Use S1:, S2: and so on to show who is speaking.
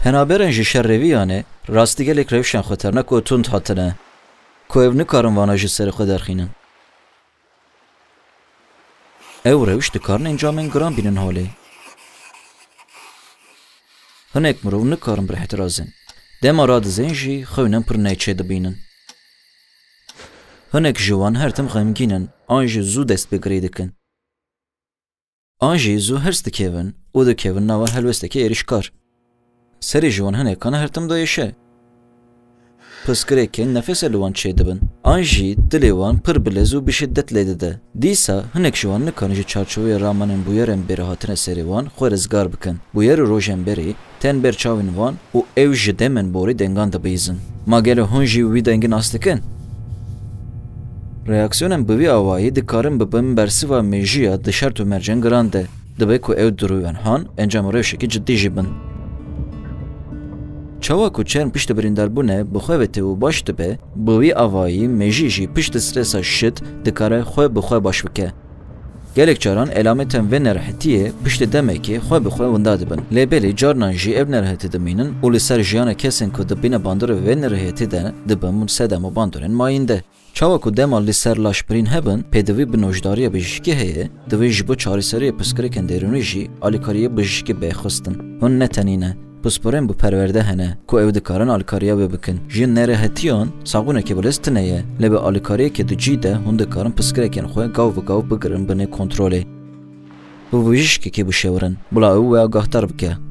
S1: Penaberên ji şerreviyane rastîgelek rewşên xweterna ku tund hatine ku ev nikarin vana ji serê xwe derxînin. Ew rewş dikarin encamên giran bînin holê. Hinek mirov nikarin bi ehtirazên. Dema radizên jî xewînan pir nêçê dibînin. Hinek ji wan her tim xemgînin, an jî zû destpêkirî dikin. An jî zû hirs dikevin û dikevin nava helwestekê êrîşkar. Serê ji wan hinekan her tim dayêşe. Piskirêkên nefesê li wan çê dibin. An jî dilê wan pir bilez û bi şiddet lê dide. Dîsa hinek ji wan nikarin ji çarçoveyê ramanên bûyerên berê hatine serê wan xwe rizgar bikin. Bûyerê rojên berê tên ber çavên wan û ew ji demên borî dengan dibîzin. Ma gelo hûn jî wî dengîn as dikin? Reaksiyonên bi vî awayî dikarin bibin bersiva mêjiya dişert û mercên giran de. Dibe ku ew dirûyên han encam rewşekî ciddî jî bin. Çawa ku çerm piştî birîndarbûnê bi xwe vete û baş dibe, bi vî awayî mejî jî piştî stresa şit dikare xwe bi xwe baş bike. Gelek caran elametên vê nerahetiyê piştî demekê xwe bi xwe winda dibin. Lêbelê carnan jî ev nerahetî dimînin û li ser jiyana kesên ku dibîne bandorê vê nerahetî de dibin sedem û bandorên mayîn de. Çawa ku dema li ser laşbirîn hebin, pêdivî bi nojdariya bijîşkî heye, divê ji bo çarîseriya piskirêkên derûnî jî alîkariya bijîşkî bêxistin. Hûn ne tenîne. Pisporên bi perwerde hene ku ew dikarin alîkariya wê bikin. Ji nerehetiyan sabûnekê bilez tune ye, lê bi alîkariyekê dicî de hûn dikarin piskirêkên xwe gav bi gav bigirin binê kontrolê. Bi bijîşkekê bişewirin, bila ew we agahtar bike.